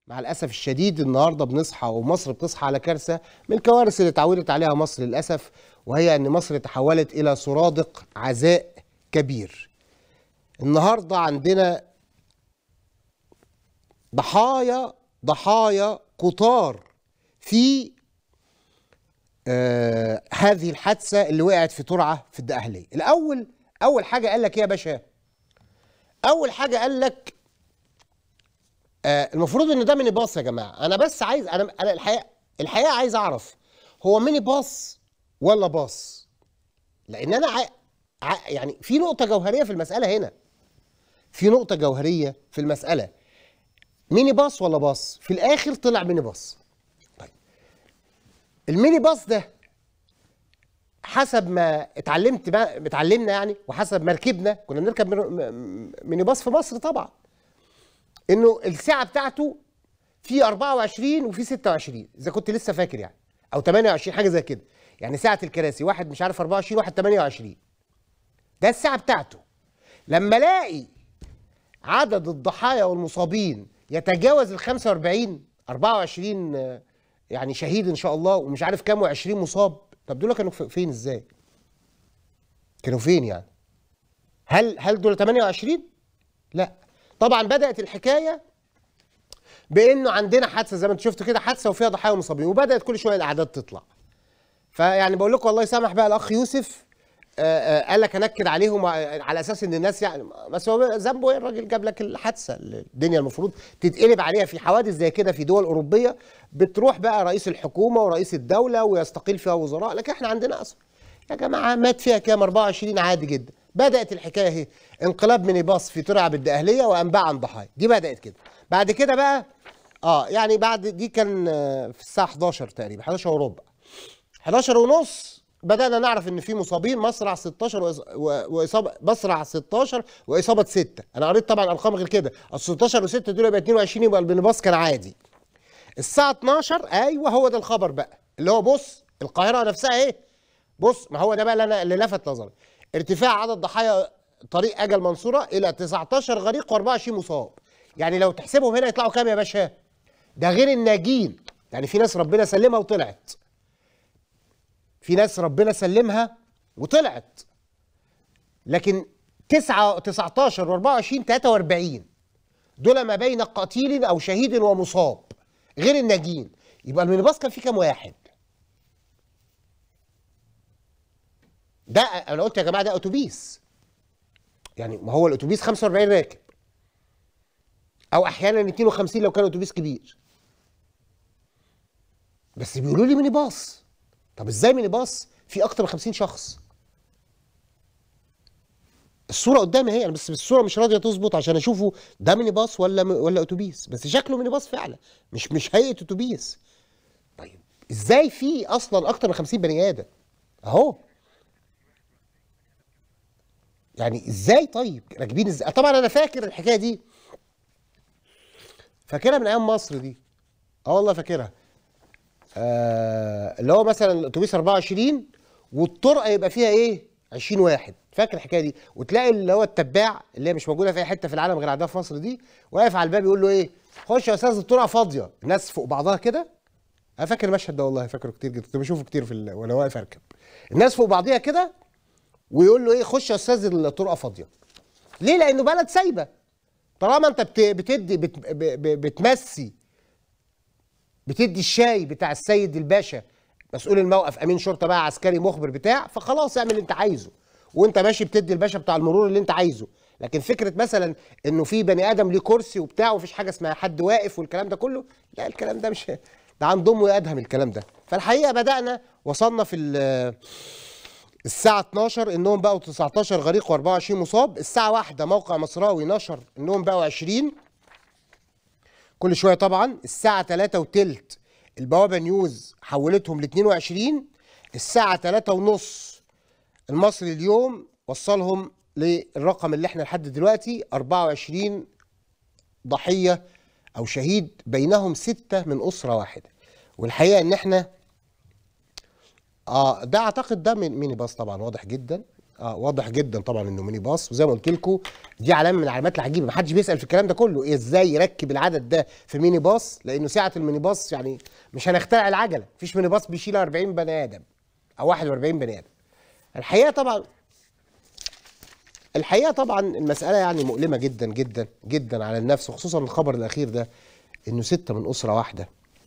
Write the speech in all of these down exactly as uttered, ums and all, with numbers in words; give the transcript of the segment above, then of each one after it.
مع الأسف الشديد النهارده بنصحى ومصر بتصحى على كارثة من الكوارث اللي اتعودت عليها مصر للأسف، وهي أن مصر تحولت إلى سرادق عزاء كبير. النهارده عندنا ضحايا ضحايا كتار في آه هذه الحادثة اللي وقعت في ترعة في الدقهلية. الأول أول حاجة قال لك إيه يا باشا؟ أول حاجة قال لك آه المفروض ان ده ميني باص يا جماعه. انا بس عايز انا انا الحقيقه الحقيقه عايز اعرف هو ميني باص ولا باص؟ لان انا ع... ع... يعني في نقطه جوهريه في المساله هنا. في نقطه جوهريه في المساله. ميني باص ولا باص؟ في الاخر طلع ميني باص. طيب الميني باص ده حسب ما اتعلمت ما اتعلمنا يعني، وحسب ما ركبنا، كنا بنركب ميني باص في مصر طبعا، انه الساعه بتاعته في أربعة وعشرين وفي ستة وعشرين اذا كنت لسه فاكر يعني، او ثمانية وعشرين حاجه زي كده. يعني ساعه الكراسي واحد مش عارف أربعة وعشرين واحد ثمانية وعشرين، ده الساعه بتاعته. لما الاقي عدد الضحايا والمصابين يتجاوز ال خمسة وأربعين أربعة وعشرين يعني شهيد ان شاء الله، ومش عارف كام و20 مصاب، طب دول كانوا فين ازاي؟ كانوا فين يعني؟ هل هل دول ثمانية وعشرين؟ لا طبعا. بدات الحكايه بانه عندنا حادثه زي ما انت شفت كده، حادثه وفيها ضحايا ومصابين، وبدات كل شويه الاعداد تطلع. فيعني بقول لكم الله يسامح بقى الاخ يوسف، آآ آآ قال لك هنكد عليهم على اساس ان الناس يعني، بس هو ذنبه ايه؟ الراجل جاب لك الحادثه اللي الدنيا المفروض تتقلب عليها في حوادث زي كده في دول اوروبيه، بتروح بقى رئيس الحكومه ورئيس الدوله ويستقيل فيها وزراء، لكن احنا عندنا اصلا يا جماعه مات فيها كام؟ أربعة وعشرين عادي جدا. بدات الحكايه اهي، انقلاب ميني باص في ترعه بالدقهليه وانباء عن ضحايا، دي بدات كده. بعد كده بقى اه يعني بعد دي كان في الساعه حداشر تقريبا، حداشر وربع، حداشر ونص، بدانا نعرف ان في مصابين، مصرع ستاشر واصابه، مصرع ستاشر واصابه ستة. انا قريت طبعا ارقام غير كده، ال ستاشر و6 دول يبقى اتنين وعشرين، يبقى المينيباص كان عادي. الساعه اتناشر ايوه هو ده الخبر بقى، اللي هو بص القاهره نفسها ايه، بص ما هو ده بقى اللي انا اللي لفت نظري، ارتفاع عدد ضحايا طريق اجا المنصوره الى تسعتاشر غريق وأربعة وعشرين مصاب. يعني لو تحسبهم هنا يطلعوا كام يا باشا؟ ده غير الناجين، يعني في ناس ربنا سلمها وطلعت، في ناس ربنا سلمها وطلعت، لكن تسعة تسعتاشر وأربعة وعشرين تلاتة وأربعين دول ما بين قتيل او شهيد ومصاب غير الناجين. يبقى المينيباص كان فيه كام واحد؟ ده انا قلت يا جماعه ده اتوبيس، يعني ما هو الاتوبيس خمسة وأربعين راكب، او احيانا اتنين وخمسين لو كان اتوبيس كبير، بس بيقولوا لي ميني باص. طب ازاي ميني باص في اكتر من خمسين شخص؟ الصوره قدامي اهي، انا بس الصوره مش راضيه تظبط عشان اشوفه ده ميني باص ولا ولا اتوبيس، بس شكله ميني باص فعلا، مش مش هيئه اتوبيس. طيب ازاي في اصلا اكتر من خمسين بني ادم اهو؟ يعني ازاي طيب راكبين ازاي؟ طبعا انا فاكر الحكايه دي، فاكرها من ايام مصر دي، اه والله فاكرها. آه اللي هو مثلا الاتوبيس أربعة وعشرين والطرقه يبقى فيها ايه؟ عشرين واحد، فاكر الحكايه دي؟ وتلاقي اللي هو التباع اللي هي مش موجوده في اي حته في العالم غير عندها في مصر دي، واقف على الباب يقول له ايه؟ خش يا استاذ الطرقه فاضيه، الناس فوق بعضها كده. انا فاكر المشهد ده والله، فاكره كتير جدا، كنت بشوفه كتير في ال... وانا واقف اركب، الناس فوق بعضيها كده، ويقول له ايه؟ خش يا استاذ الطرقه فاضيه. ليه؟ لانه بلد سايبه. طالما انت بت... بتدي بت... ب... ب... بتمسي بتدي الشاي بتاع السيد الباشا مسؤول الموقف، امين شرطه بقى، عسكري، مخبر، بتاع، فخلاص اعمل اللي انت عايزه، وانت ماشي بتدي الباشا بتاع المرور اللي انت عايزه. لكن فكره مثلا انه في بني ادم ليه كرسي وبتاع ومفيش حاجه اسمها حد واقف والكلام ده كله، لا الكلام ده مش، ده عند امه يا ادهم الكلام ده. فالحقيقه بدانا وصلنا في الساعه اتناشر انهم بقوا تسعتاشر غريق وأربعة وعشرين مصاب. الساعه واحدة موقع مصراوي نشر انهم بقوا عشرين كل شويه طبعا. الساعه تلاتة وتلت البوابه نيوز حولتهم ل اتنين وعشرين. الساعه تلاتة ونص المصري اليوم وصلهم للرقم اللي احنا لحد دلوقتي أربعة وعشرين ضحيه او شهيد، بينهم سته من اسره واحده. والحقيقه ان احنا اه ده اعتقد ده من ميني باص طبعا، واضح جدا. اه واضح جدا طبعا انه ميني باص، وزي ما قلت لكم دي علامه من العلامات العجيبه، ما حدش بيسال في الكلام ده كله، إيه ازاي يركب العدد ده في ميني باص؟ لانه سعه الميني باص يعني مش هنخترع العجله، مفيش ميني باص بيشيل أربعين بني ادم او واحد وأربعين بني ادم. الحقيقه طبعا الحقيقه طبعا المساله يعني مؤلمه جدا جدا جدا على النفس، وخصوصا الخبر الاخير ده انه سته من اسره واحده.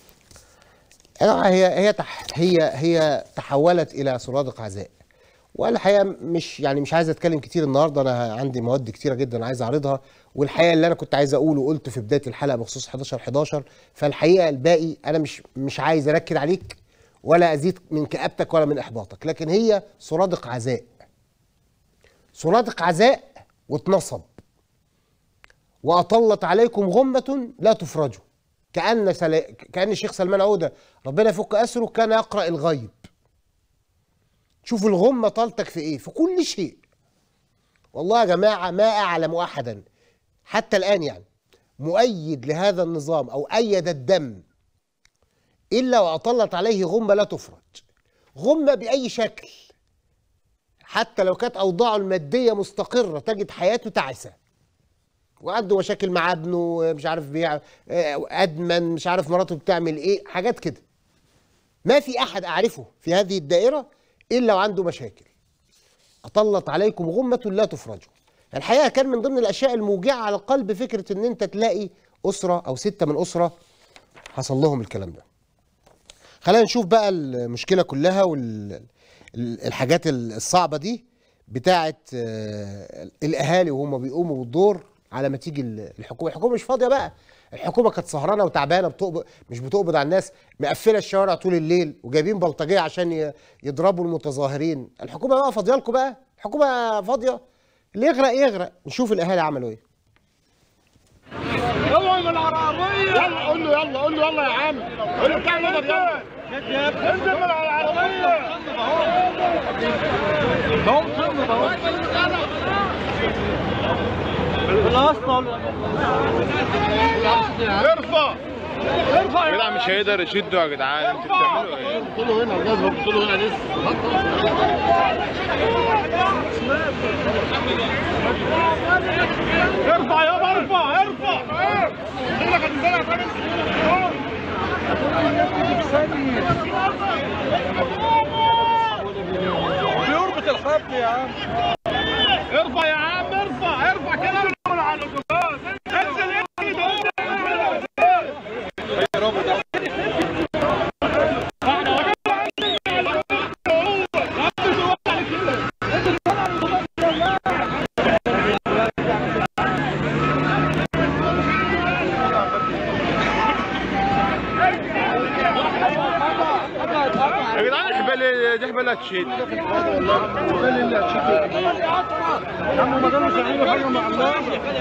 هي هي هي هي تحولت الى سرادق عزاء. والحقيقه مش يعني مش عايز اتكلم كتير النهارده، انا عندي مواد كتيره جدا عايز اعرضها، والحقيقه اللي انا كنت عايز اقوله قلته في بدايه الحلقه بخصوص حداشر حداشر، فالحقيقه الباقي انا مش مش عايز اركز عليك ولا ازيد من كآبتك ولا من احباطك، لكن هي سرادق عزاء. سرادق عزاء واتنصب واطلت عليكم غمه لا تفرجوا. كأن سل... كأن الشيخ سلمان عودة ربنا يفك أسره كان يقرأ الغيب. شوفوا الغمة طالتك في إيه؟ في كل شيء. والله يا جماعة ما أعلم أحدا حتى الآن يعني مؤيد لهذا النظام أو أيد الدم إلا وأطلت عليه غمة لا تفرج. غمة بأي شكل، حتى لو كانت أوضاعه المادية مستقرة تجد حياته تعسة، وعنده مشاكل مع ابنه، مش عارف بيع ادمن، مش عارف مراته بتعمل ايه، حاجات كده. ما في احد اعرفه في هذه الدائره الا وعنده مشاكل. اطلت عليكم غمه لا تفرجوا. الحقيقه كان من ضمن الاشياء الموجعه على القلب فكره ان انت تلاقي اسره او سته من اسره حصل لهم الكلام ده. خلينا نشوف بقى المشكله كلها والحاجات الصعبه دي بتاعه الاهالي وهم بيقوموا بالدور على ما تيجي الحكومه. الحكومه مش فاضيه بقى، الحكومه كانت سهرانه وتعبانه، بتقبض مش بتقبض على الناس، مقفله الشوارع طول الليل وجايبين بلطجيه عشان يضربوا المتظاهرين. الحكومه بقى فاضيه لكم بقى، الحكومه فاضيه، اللي يغرق يغرق. نشوف الاهالي عملوا ايه. يلا من العربيه، يلا قول له، يلا قول له، يلا يا عم قول له بتاع نظر، يلا انزل من العربيه اهو، اهو خلاص. ارفع ارفع يا جدع، مش هيقدر يشده يا جدعان، انتوا بتعملوا ايه؟ قولوا هنا الجاز، قولوا هنا لسه. ارفع يابا، ارفع ارفع رجلك هتنزلها تاني. بيربط الحبل يا عم. ارفع يا عم، ارفع ارفع كده من على الاتوبيس، انزل انزل يا رب. يا جدعان الحبال دي حبال هتشيل، الحبال اللي هتشيل يا عم، ما كانوش يعملوا حاجه مع الله.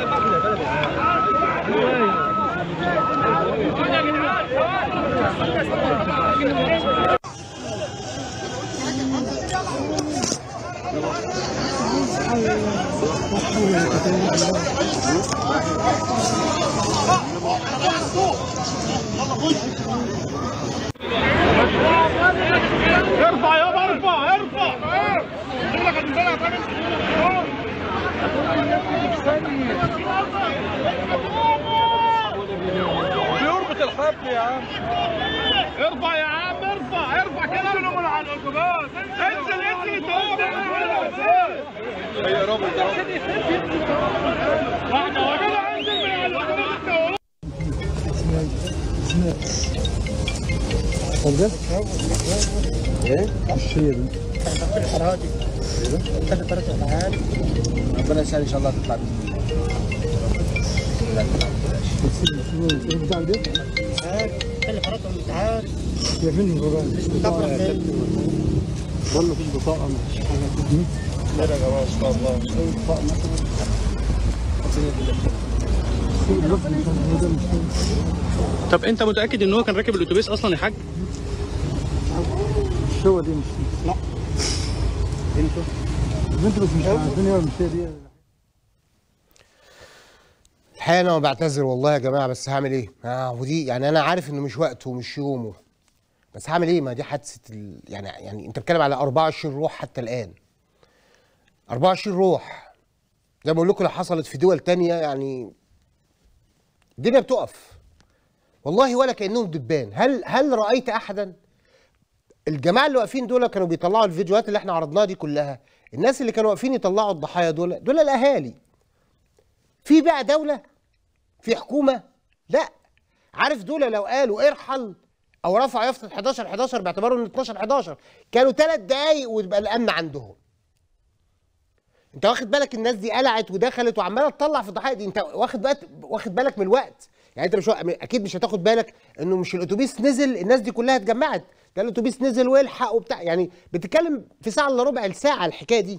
ارفع يابا، ارفع ارفع رجلك هتنزلها تاني. بيربط الحبل يا عم. ارفع يا عم، ارفع ارفع كده من على الاتوبيس، انزل انزل يا رب. احنا يا جدع انزل من على الاتوبيس. ايه؟ الشيء دي الحرادي كده فرقة العالي. ربنا يسهل ان شاء الله تطلع باذن الله. ايه بتاع ده؟ خلي فرقة تعال يا فين الغرام؟ والله في البطاقة مش حاجة دي. لا يا جماعة ان شاء الله البطاقة مثلا. طب انت متاكد ان هو كان راكب الاتوبيس اصلا يا حاج؟ الشوه دي مش لا انتوا انتوا بس مش عارفين ايه المشكله دي. الحقيقه انا بعتذر والله يا جماعه، بس هعمل ايه؟ اه ودي يعني انا عارف انه مش وقته ومش يومه، بس هعمل ايه؟ ما دي حادثه ال... يعني يعني انت بتتكلم على أربعة وعشرين روح حتى الان. أربعة وعشرين روح زي ما بقول لكم، لو حصلت في دول تانية يعني الدنيا بتقف والله، ولا كأنهم دبان. هل هل رأيت أحدا؟ الجماعة اللي واقفين دول كانوا بيطلعوا الفيديوهات اللي احنا عرضناها دي كلها، الناس اللي كانوا واقفين يطلعوا الضحايا دول دول الأهالي. في بقى دولة، في حكومة؟ لا. عارف دول لو قالوا ارحل او رفعوا يافطه حداشر حداشر باعتباره ان اتناشر حداشر كانوا ثلاث دقايق ويبقى الامن عندهم. انت واخد بالك الناس دي قلعت ودخلت وعماله تطلع في الضحايا دي؟ انت واخد بالك واخد بالك من الوقت؟ يعني انت مش اكيد مش هتاخد بالك انه مش الاتوبيس نزل الناس دي كلها اتجمعت، ده الاتوبيس نزل والحق وبتاع، يعني بتتكلم في ساعه الا ربع الساعه الحكايه دي.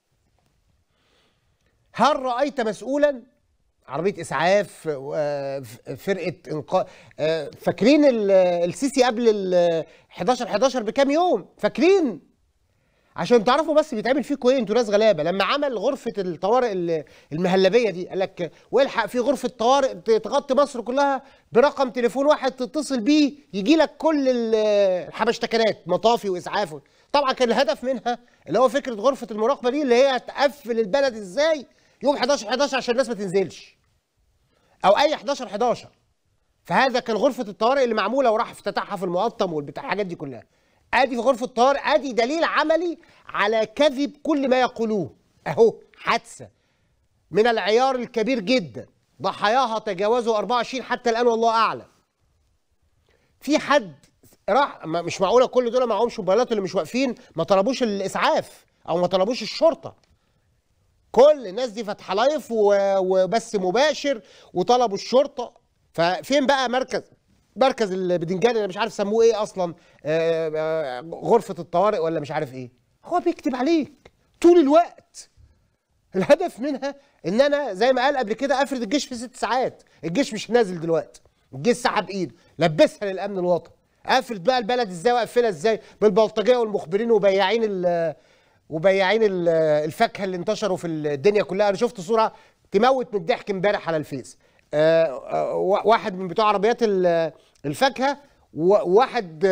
هل رايت مسؤولا عربيه اسعاف، فرقه انقاذ؟ فاكرين السيسي قبل ال حداشر حداشر بكام يوم؟ فاكرين؟ عشان تعرفوا بس بيتعمل فيكم ايه انتوا ناس غلابه. لما عمل غرفه الطوارئ المهلبيه دي قال لك والحق في غرفه طوارئ تغطي مصر كلها برقم تليفون واحد تتصل بيه يجي لك كل الحبشتكنات، مطافي واسعاف. طبعا كان الهدف منها اللي هو فكره غرفه المراقبه دي اللي هي تقفل البلد ازاي يوم حداشر حداشر عشان الناس ما تنزلش، او اي حداشر حداشر. فهذا كان غرفه الطوارئ اللي معموله وراح افتتحها في المقطم والبتاع الحاجات دي كلها. ادي في غرفه الطوارئ، ادي دليل عملي على كذب كل ما يقولوه. اهو حادثه من العيار الكبير جدا ضحاياها تجاوزوا أربعة وعشرين حتى الان والله اعلم. في حد راح؟ مش معقوله كل دول معهمش موبايلات اللي مش واقفين ما طلبوش الاسعاف او ما طلبوش الشرطه. كل الناس دي فاتحه لايف وبث مباشر وطلبوا الشرطه. ففين بقى مركز مركز البدنجان اللي مش عارف سموه ايه اصلا، آآ آآ غرفه الطوارئ ولا مش عارف ايه؟ هو بيكتب عليك طول الوقت. الهدف منها ان انا زي ما قال قبل كده افرد الجيش في ست ساعات. الجيش مش نازل دلوقتي، الجيش سحب ايده، لبسها للامن الوطني. افرد بقى البلد ازاي واقفلها ازاي؟ بالبلطجيه والمخبرين وبياعين ال وبياعين الفاكهه اللي انتشروا في الدنيا كلها. انا شفت صوره تموت من الضحك امبارح على الفيس. آآ آآ واحد من بتوع عربيات الفاكهه وواحد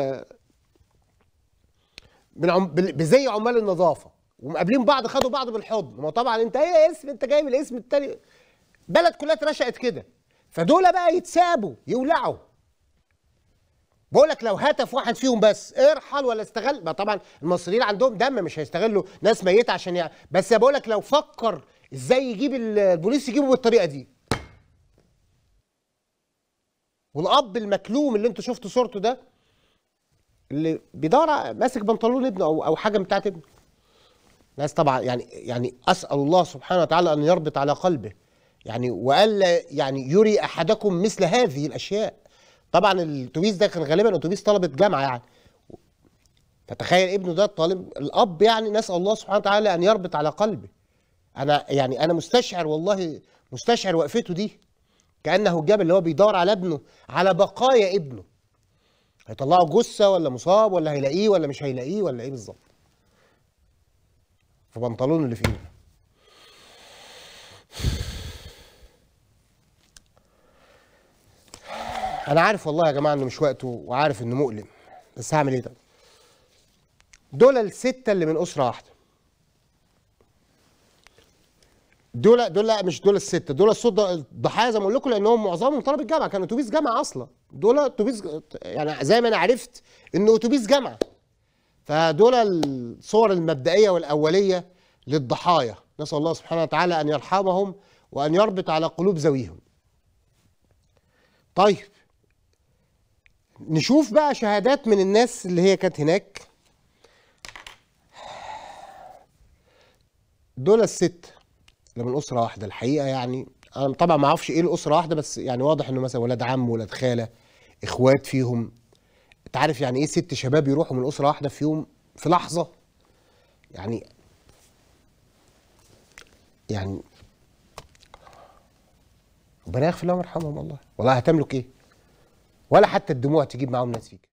من عم بزي عمال النظافه ومقابلين بعض، خدوا بعض بالحضن. ما طبعا انت ايه اسم، انت جاي من الاسم التاني. بلد كلها اترشقت كده. فدول بقى يتسابوا يولعوا. بقول لك لو هتف واحد فيهم بس ارحل ولا استغل، ما طبعا المصريين عندهم دم مش هيستغلوا ناس ميته عشان يعني، بس بقول لك لو فكر ازاي يجيب البوليس يجيبه بالطريقه دي. والاب المكلوم اللي انتوا شفتوا صورته ده اللي بيدور ماسك بنطلون ابنه او او حاجه بتاعت ابنه. ناس طبعا يعني يعني اسال الله سبحانه وتعالى ان يربط على قلبه يعني، والا يعني يري احدكم مثل هذه الاشياء. طبعا الاتوبيس ده كان غالبا اتوبيس طلبه جامعه يعني. فتخيل ابنه ده طالب، الاب يعني نسال الله سبحانه وتعالى ان يربط على قلبه. انا يعني انا مستشعر والله، مستشعر وقفته دي كانه الجبل اللي هو بيدور على ابنه، على بقايا ابنه. هيطلعوا جثه ولا مصاب ولا هيلاقيه ولا مش هيلاقيه ولا ايه بالظبط؟ في بنطلون اللي في ايده. انا عارف والله يا جماعه انه مش وقته وعارف انه مؤلم، بس هعمل ايه طيب؟ دول السته اللي من اسره واحده. دول دول لا مش دول السته، دول الصوت الضحايا زي ما اقول لكم لانهم معظمهم طلبه جامعه، كان اتوبيس جامعه اصلا. دول اتوبيس يعني زي ما انا عرفت انه اتوبيس جامعه. فدول الصور المبدئيه والاوليه للضحايا، نسال الله سبحانه وتعالى ان يرحمهم وان يربط على قلوب ذويهم. طيب نشوف بقى شهادات من الناس اللي هي كانت هناك. دول الست اللي من اسره واحده الحقيقه، يعني انا طبعا ما اعرفش ايه الاسره واحده، بس يعني واضح انه مثلا ولاد عم ولاد خاله اخوات فيهم. انت عارف يعني ايه ست شباب يروحوا من اسره واحده في يوم في لحظه؟ يعني يعني ربنا يغفر لهم ويرحمهم والله. والله هتملك ايه؟ ولا حتى الدموع تجيب معاهم ناس فيك.